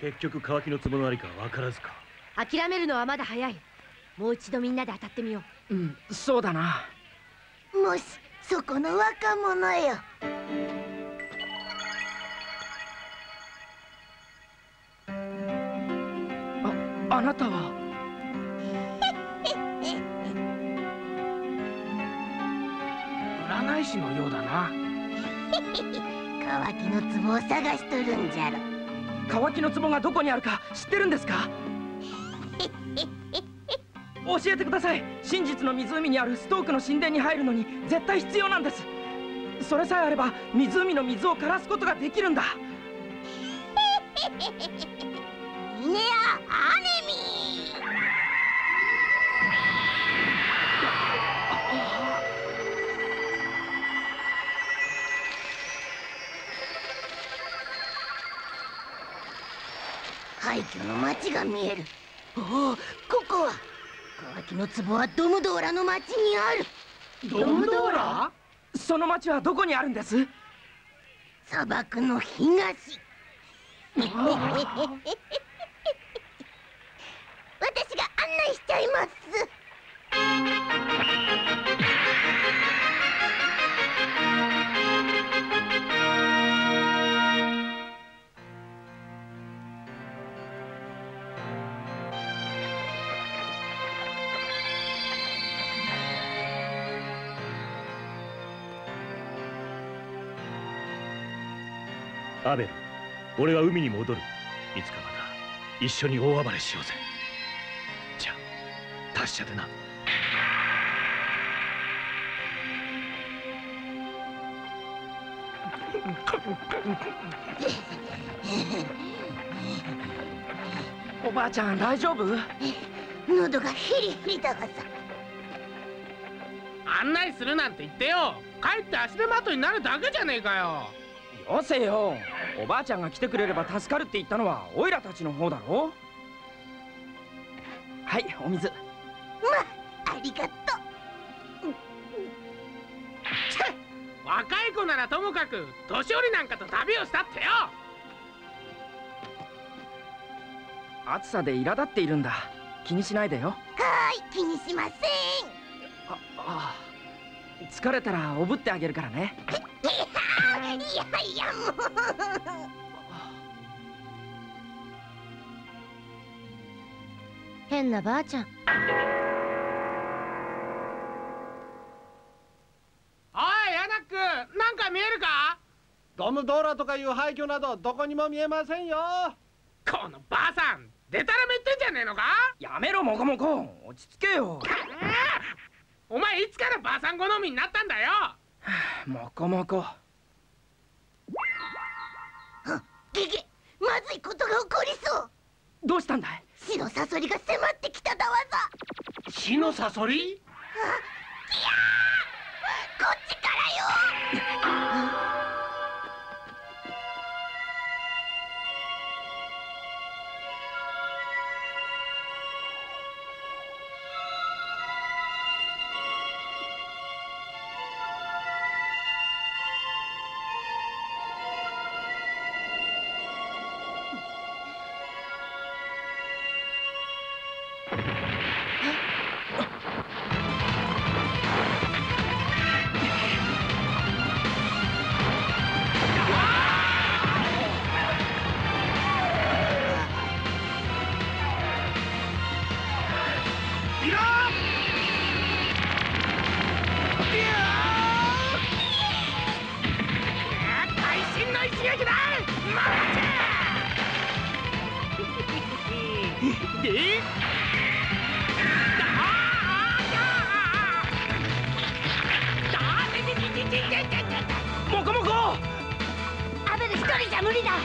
結局乾きの壺のありか分からずか。 諦めるのはまだ早い。もう一度みんなで当たってみよう。 うん、そうだな。 もしそこの若者よ。 あなたは占い師のようだな。 乾きの壺を探しとるんじゃろ。 乾きの壺がどこにあるか知ってるんですか？教えてください。真実の湖にあるストークの神殿に入るのに絶対必要なんです。それさえあれば湖の水を枯らすことができるんだ。 ミネア・アネミ廃墟の町が見える。おお、ここは乾きの壺はドムドーラの町にある。 ドムドーラ？その町はどこにあるんです？ 砂漠の東。私が案内しちゃいます。 アベル、俺は海に戻る。いつかまた一緒に大暴れしようぜ。じゃあ達者でな。 おばあちゃん大丈夫？ 喉がヒリヒリだがさ。 案内するなんて言ってよ。帰って足手まといになるだけじゃねえかよ。 よせよ。おばあちゃんが来てくれれば助かるって言ったのはオイラたちの方だろ。はい、お水。 ありがとう。 若い子ならともかく年寄りなんかと旅をしたってよ。 暑さで苛立っているんだ。気にしないでよ。 はーい、気にしません。 疲れたらおぶってあげるからね。 いやいや、もう。 変なばあちゃん。 おい、ヤナック、なんか見えるか？ ドムドーラとかいう廃墟などどこにも見えませんよ。 このばあさん、でたらめ言ってんじゃねえのか？ やめろモコモコ、落ち着けよ。 お前いつからばあさん好みになったんだよ。 モコモコ。 ゲゲ、まずいことが起こりそう。 どうしたんだい？ 死のサソリが迫ってきただわさ。 死のサソリ？ きやー、こっちからよ。 モコモコ。 アベル一人じゃ無理だ。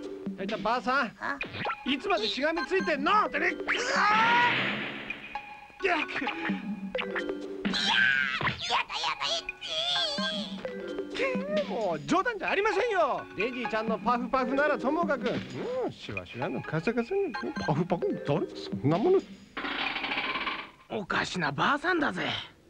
ばあさん、いつまでしがみついてんの？ やだもう冗談じゃありませんよ。デジーちゃんのパフパフならともかく、シワシワのカサカサにパフパフ誰そんなもの。 おかしなばあさんだぜ。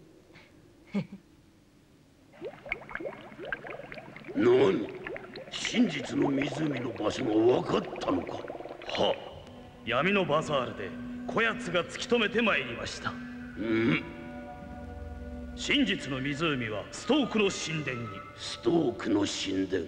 何、真実の湖の場所が分かったのか。 は、闇のバザールでこやつが突き止めてまいりました。真実の湖はストークの神殿に。 ストークの神殿。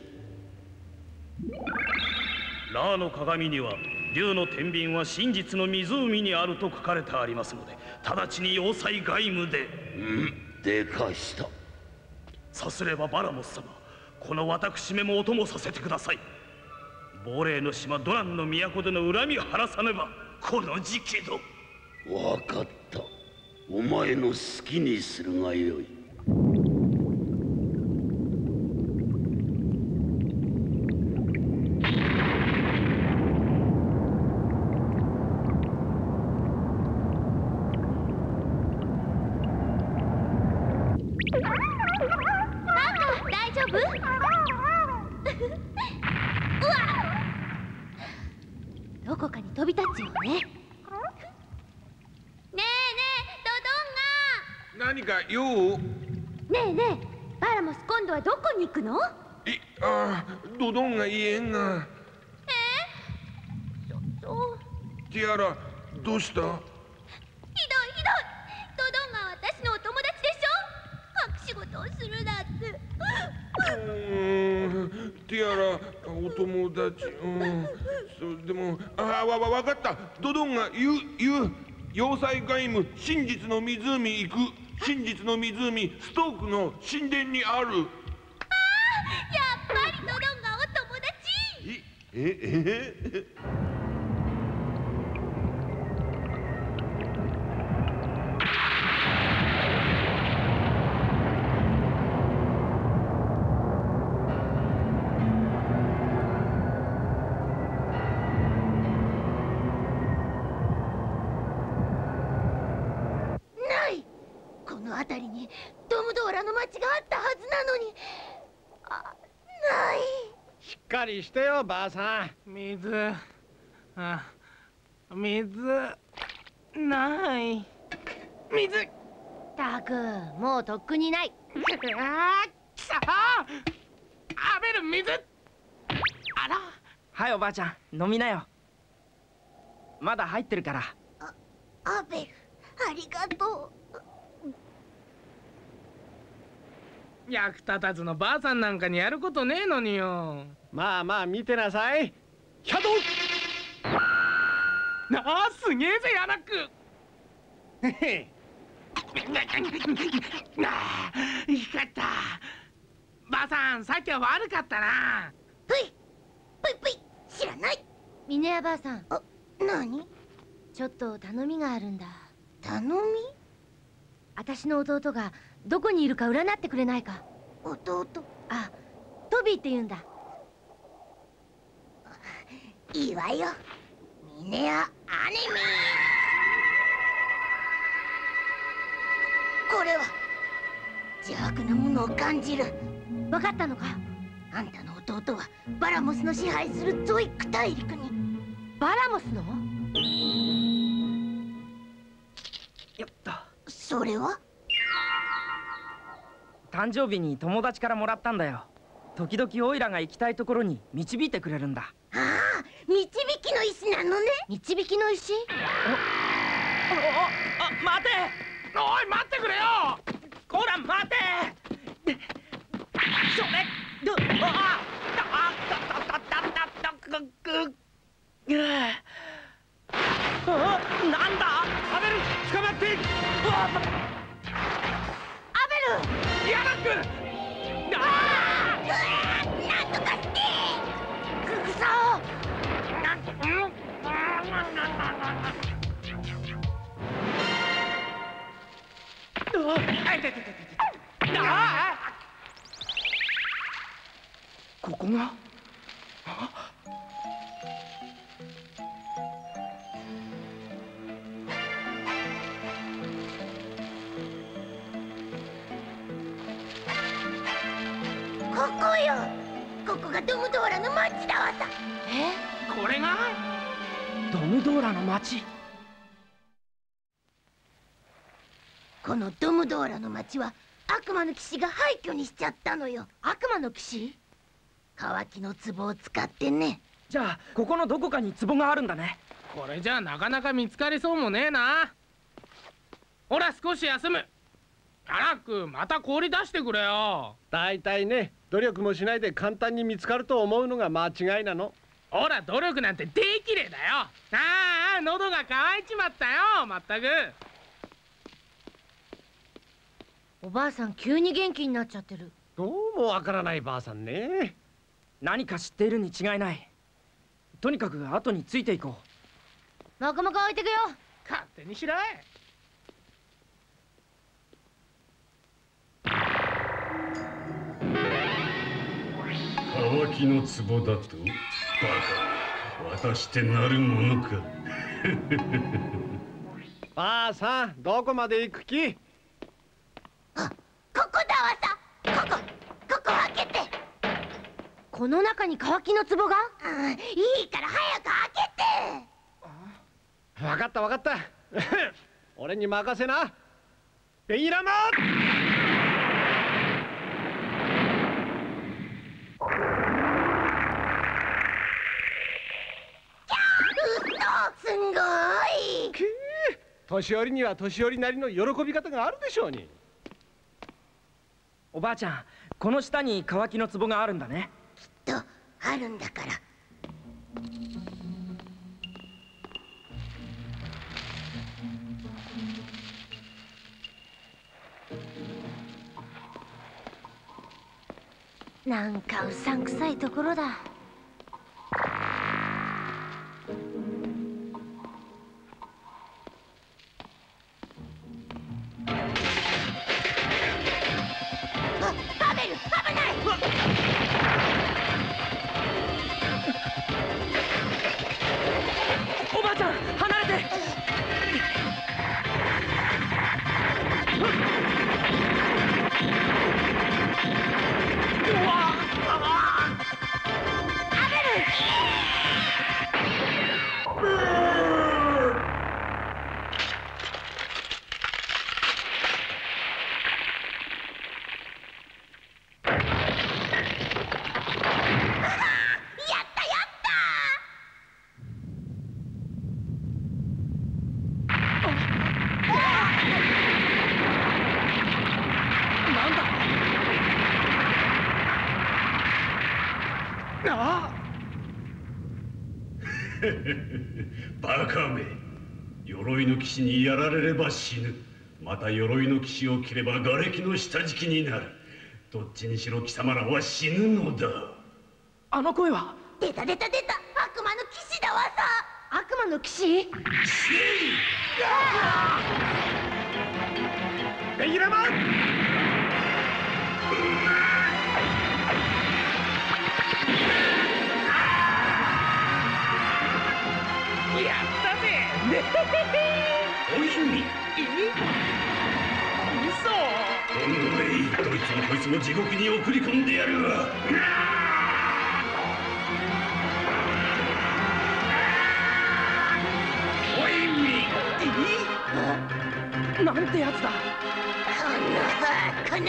ラーの鏡には竜の天秤は真実の湖にあると書かれてありますので、直ちに要塞外務で。 でかした。 さすればバラモス様、この私めもお供させてください。亡霊の島ドランの都での恨みを晴らさねばこの時期ど。 分かった。お前の好きにするがよい。 大丈夫？うわ！どこかに飛び立つよね。ねえねえ、ドドンガ。 何か用？ ねえねえ、バラモス今度はどこに行くの？ ドドンが言えんが。ティアラ、どうした？ ひどいひどい。ドドンガは私のお友達でしょ。隠し事をするなんて。 ティアラ、お友達。でも、わかった。ドドンが言う。要塞外務、真実の湖行く。真実の湖、ストークの神殿にある。 やっぱりドドンがお友達。この辺りにドムドーラの町があったはずなのに、ない。 しっかりしてよばあさん。 水ない。水。 たくもうとっくにない。 きさアベル、水。あら。 はい、おばあちゃん飲みなよ。まだ入ってるから。 アベル、ありがとう。 役立たずのばあさんなんかにやることねえのによ。 まあまあ見てなさい。キャドすげえぜヤナック。光った。ばあさん、さっきは悪かったな。 ぷい知らない。 ミネアばあさん。 何？ ちょっと頼みがあるんだ。 頼み？ 私の弟がどこにいるか占ってくれないか。 弟？ あ、トビーって言うんだ。 いいわよ。ミネア・アネミ。これは邪悪なものを感じる。 わかったのか？ あんたの弟はバラモスの支配するゾイック大陸に。 バラモスの？ よっと。 それは？ 誕生日に友達からもらったんだよ。時々オイラが行きたいところに導いてくれるんだ。 導きの石なのね。 導きの石？ 待て。 おい、待ってくれよ。 こら待て。それなんだ。 アベル、捕まって。 アベル、 ヤナック。 なんとかして。くそ。 ここが。 ドムドーラの町だわさ。 これがドムドーラの町。 このドムドーラの町は悪魔の騎士が廃墟にしちゃったのよ。 悪魔の騎士？ 乾きの壺を使ってね。 じゃあここのどこかに壺があるんだね。 これじゃなかなか見つかりそうもねえな。ほら少し休む。ガラックまた氷出してくれよ。 大体ね、努力もしないで簡単に見つかると思うのが間違いなの。 ほら努力なんてできれだよ。ああ喉が渇いちまったよ。まったく。 おばあさん急に元気になっちゃってる。 どうもわからないばあさんね。 何か知っているに違いない。とにかく後についていこう。 もこもこ置いてくよ。 勝手にしろい。 乾きの壺だと？バカ、渡してなるものか。 ばあさん、どこまで行く気？ あ、ここだわさ。ここ開けて。 この中に乾きの壺が？ いいから早く開けて。 わかったわかった。俺に任せな。ベイラマ。 すんごい。 年寄りには年寄りなりの喜び方があるでしょうに。 おばあちゃん、この下に乾きの壺があるんだね。 きっとあるんだから。 なんかうさんくさいところだ。 パベル、危ない。 おばあちゃん、離れて。 バカめ、鎧の騎士にやられれば死ぬ。また鎧の騎士を着れば瓦礫の下敷きになる。どっちにしろ貴様らは死ぬのだ。 あの声は？ 出た悪魔の騎士だわさ。 悪魔の騎士？ ベイラマン。 やったぜ。 おいみ。 嘘。 どんどんいい。どいつもこいつも地獄に送り込んでやるわ。おいみ。 なんてやつだ。 この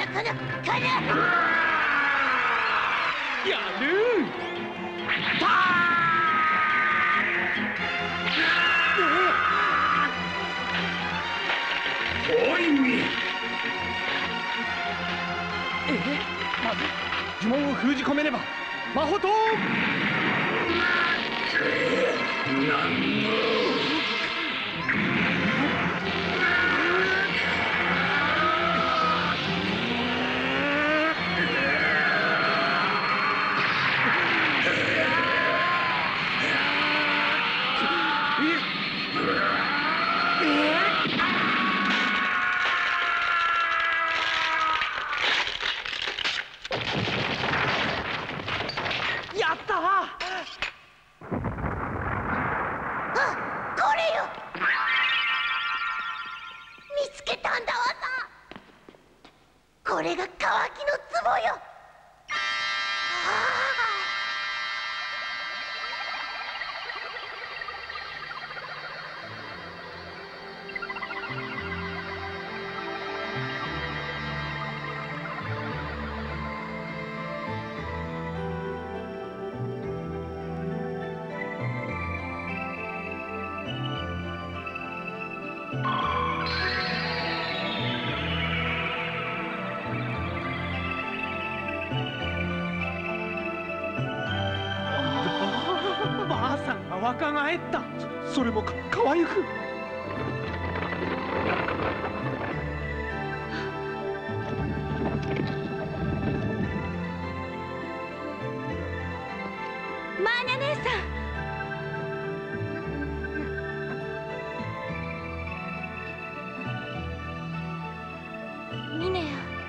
やる。 おいみ。 まず呪文を封じ込めねば。魔法となんの。 やったー。 これよ。見つけたんだわさ。これが乾きの壺よ。 ばあさんが若返った。 それも可愛く。 マーニャ姉さん。ミネア。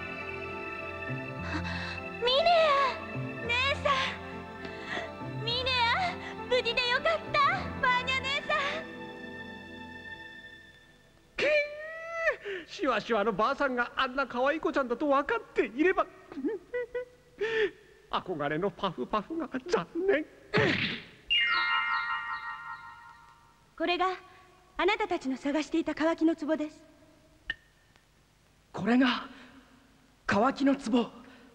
ミネア姉さん。ミネア、無事でよかった。マーニャ姉さん。 シワシワのばあさんがあんな可愛い子ちゃんだと分かっていれば。憧れのパフパフが残念。 これがあなたたちの探していた渇きの壺です。 これが渇きの壺。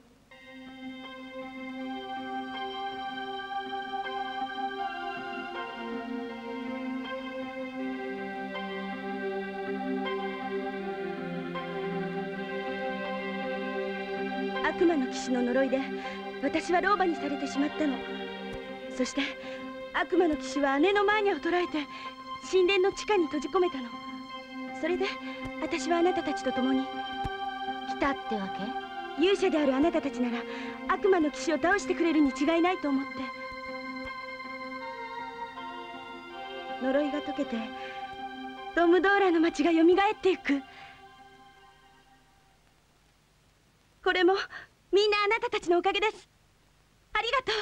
悪魔の騎士の呪いで私は老婆にされてしまったの。そして悪魔の騎士は姉のマーニャを捕らえて神殿の地下に閉じ込めたの。それで私はあなたたちと共に来たってわけ？ 勇者であるあなたたちなら悪魔の騎士を倒してくれるに違いないと思って。呪いが解けてドムドーラの町がよみがえっていく。これもみんなあなたたちのおかげです。ありがとう。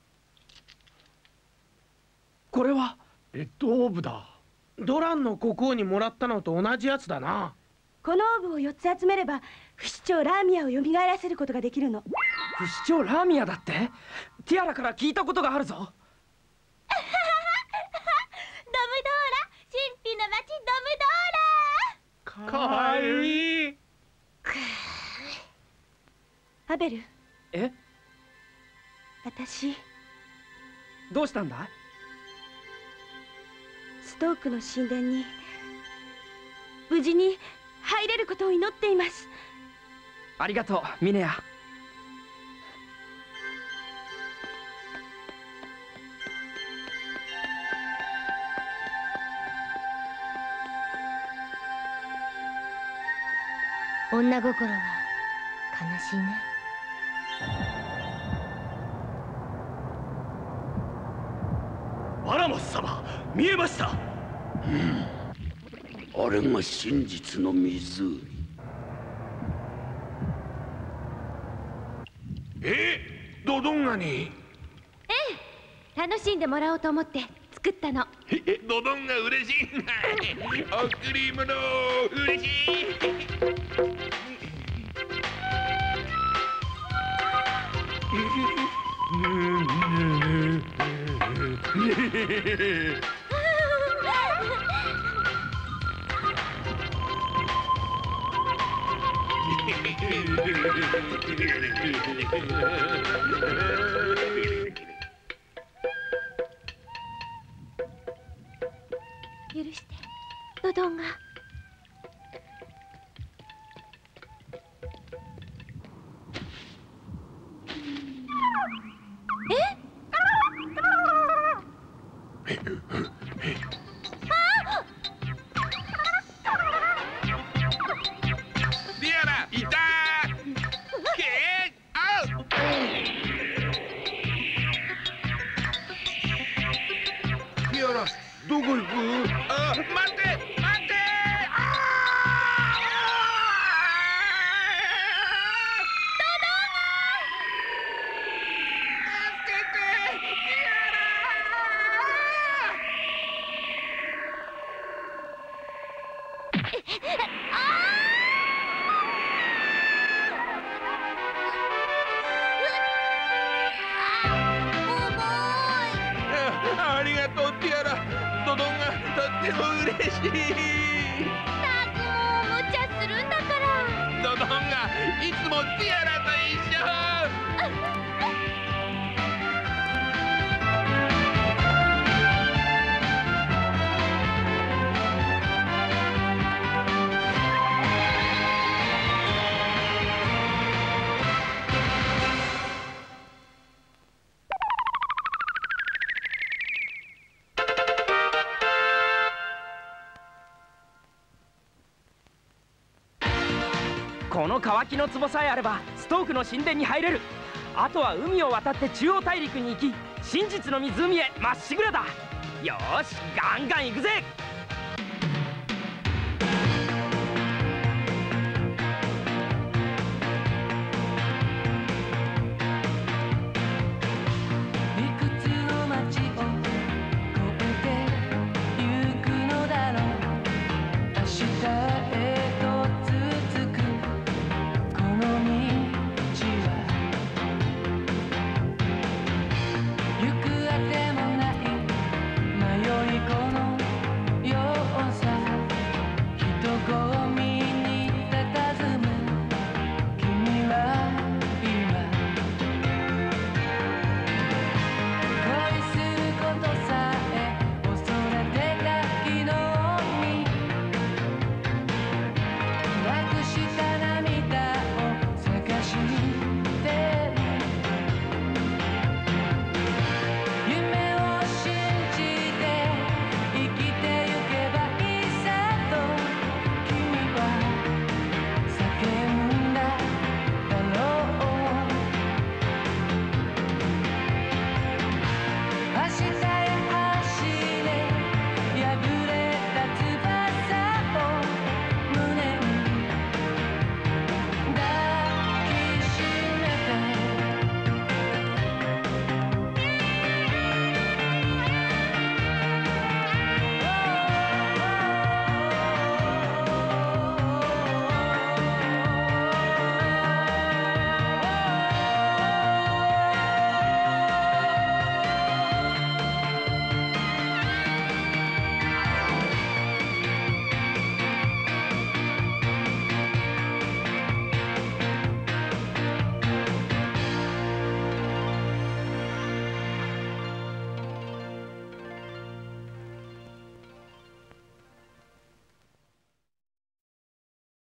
これはレッドオーブだ。 ドランの国王にもらったのと同じやつだな。 このオーブを4つ集めれば不死鳥ラーミアをよみがえらせることができるの。 不死鳥ラーミアだって？ティアラから聞いたことがあるぞ。 ドムドーラ、神秘の町ドムドーラ。 かわいい。 アベル。 え？ 私どうしたんだ？ ストークの神殿に無事に入れることを祈っています。 ありがとう、ミネア。 女心は悲しいね。 バラモス様、見えました。 あれが真実の湖。 ドドンガに。 ええ、楽しんでもらおうと思って作ったの。 ドドンガ嬉しい。贈り物嬉しい。 許して、ドドンガ。 どこ行く？あ、待って待って！ありがとう、ティアラ。ドドンがとっても嬉しい。 たくも無茶するんだから。 ドドンがいつもティアラと一緒。 の乾きの壺さえあればストークの神殿に入れる。あとは海を渡って中央大陸に行き、真実の湖へまっしぐらだ。よーし、ガンガン行くぜ。